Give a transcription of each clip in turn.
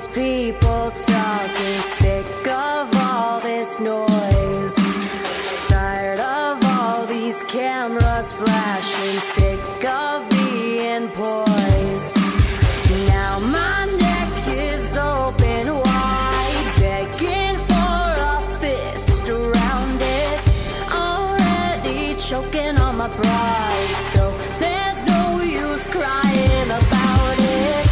these people talking, sick of all this noise, tired of all these cameras flashing, sick of being poised. Now my neck is open wide, begging for a fist around it, already choking on my pride, so there's no use crying about it.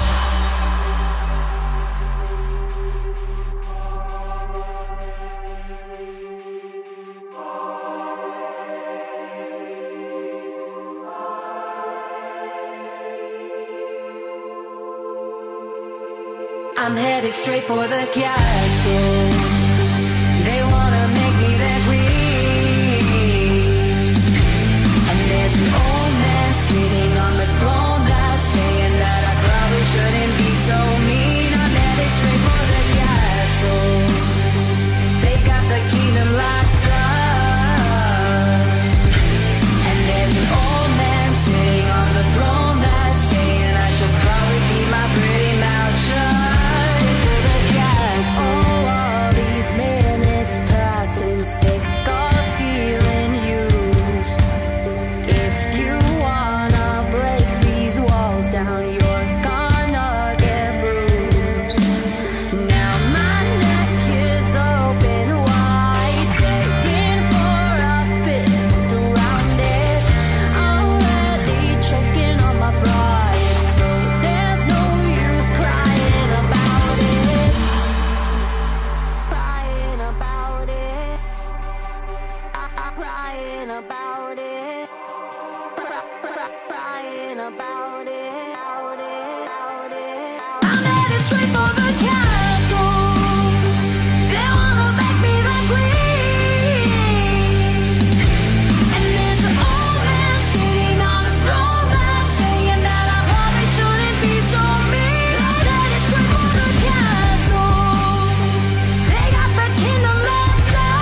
I'm headed straight for the castle. They wanna make me their queen. And there's an old man sitting on the throne that's saying that I probably shouldn't be so mean. I'm headed straight for the castle. They got the kingdom locked up. And there's an old man sitting on the throne that's saying I should probably keep my pretty mouth shut. Sick of feeling used. If you wanna break these walls down, you're gonna get bruised. Now my neck is open wide, begging for a fist around it, already choking on my pride, so there's no use crying about it. Crying about it. Crying about it, crying about it, I'm headed straight for the castle. They wanna make me the queen. And there's an old man sitting on the throne that's saying that I probably shouldn't be so mean. I'm headed straight for the castle. They got the kingdom locked up.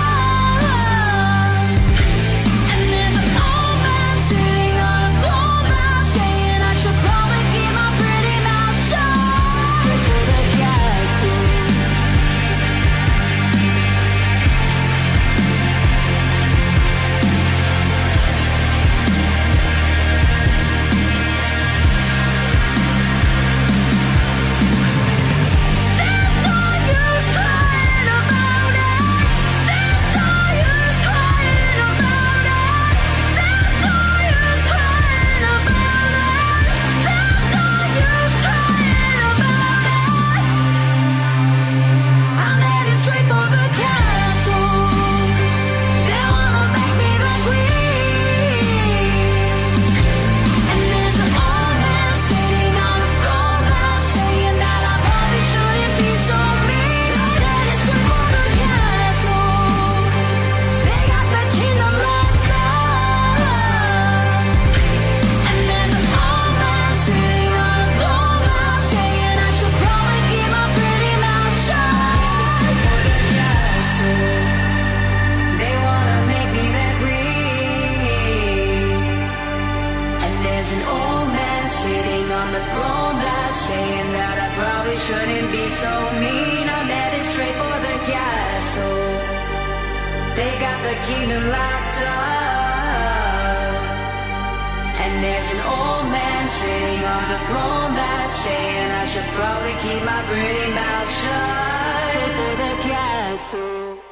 Shouldn't be so mean. I'm headed straight for the castle. They got the kingdom locked up. And there's an old man sitting on the throne that's saying I should probably keep my pretty mouth shut. Straight for the castle.